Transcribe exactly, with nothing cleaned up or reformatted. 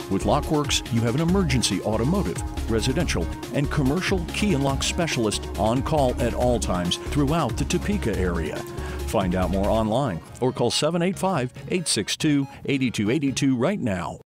With Lockworks, you have an emergency automotive, residential, and commercial key and lock specialist on call at all times throughout the Topeka area. Find out more online or call seven eight five, eight six two, eight two eight two right now.